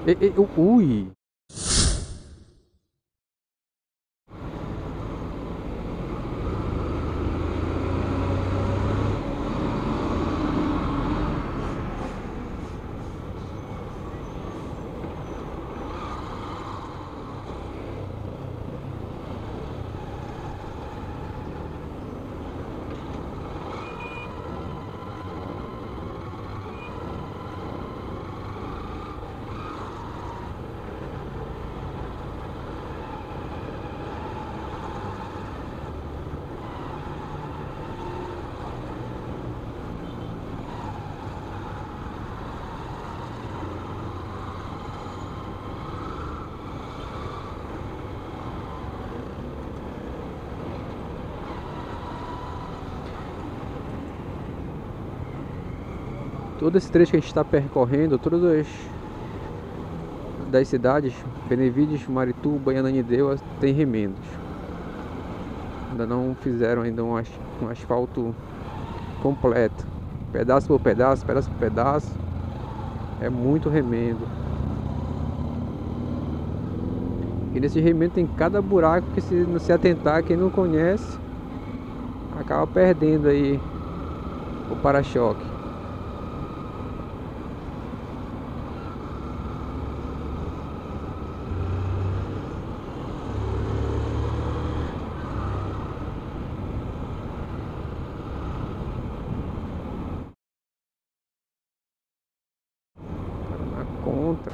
Ui. Todo esse trecho que a gente está percorrendo, todas as das cidades, Benevides, Marituba e Ananindeua, tem remendos. Ainda não fizeram ainda um asfalto completo. Pedaço por pedaço, pedaço por pedaço. É muito remendo. E nesse remendo tem cada buraco que, se não se atentar, quem não conhece acaba perdendo aí o para-choque. Contra.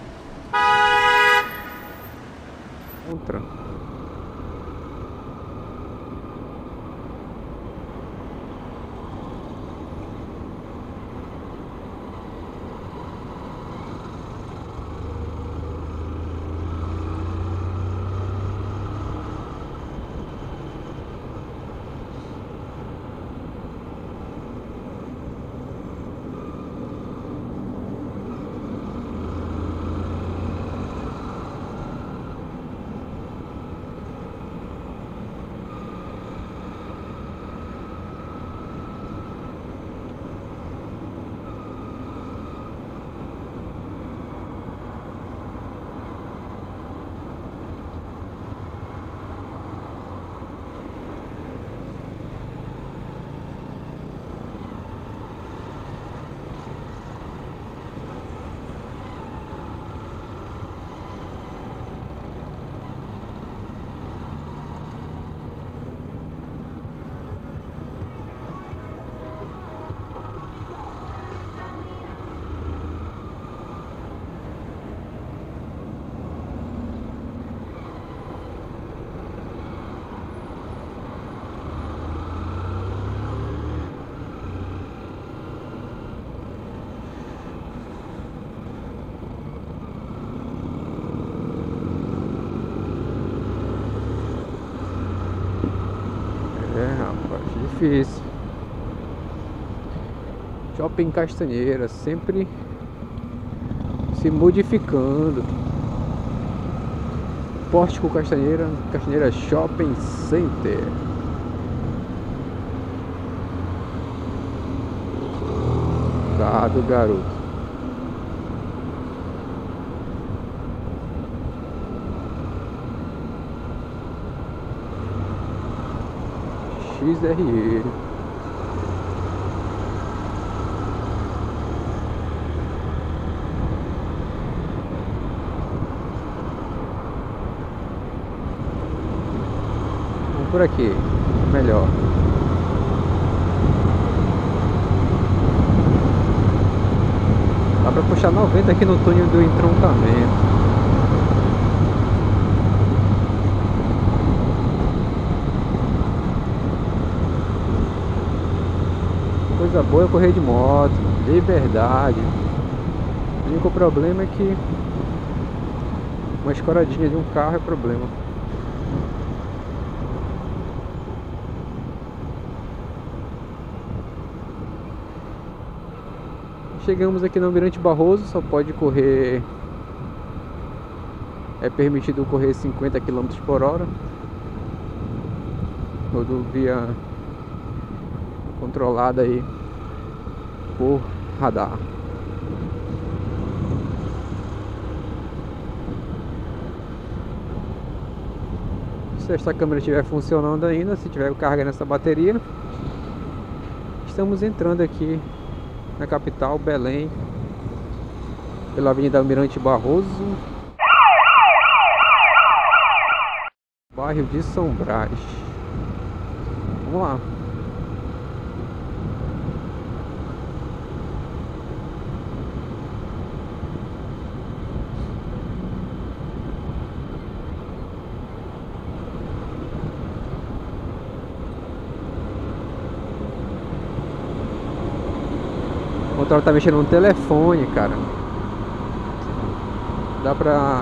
Rapaz, difícil. Shopping Castanheira, sempre se modificando. Pórtico Castanheira, Castanheira Shopping Center. Dado, garoto. XRE. Vamos por aqui, melhor. Dá pra puxar 90 aqui no túnel do entroncamento. Coisa boa é correr de moto, liberdade. O único problema é que uma escoradinha de um carro é problema. Chegamos aqui no Almirante Barroso, só pode correr... É permitido correr 50 km por hora. Rodovia controlada aí por radar. se esta câmera estiver funcionando ainda, se tiver carga nessa bateria. Estamos entrando aqui na capital, Belém, pela Avenida Almirante Barroso, bairro de São Brás. Vamos lá. O motor tá mexendo no telefone, cara. Dá pra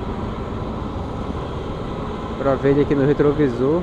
ver ele aqui no retrovisor.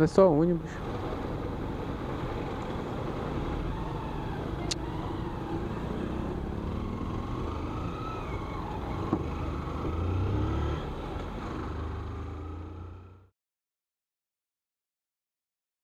não é só ônibus.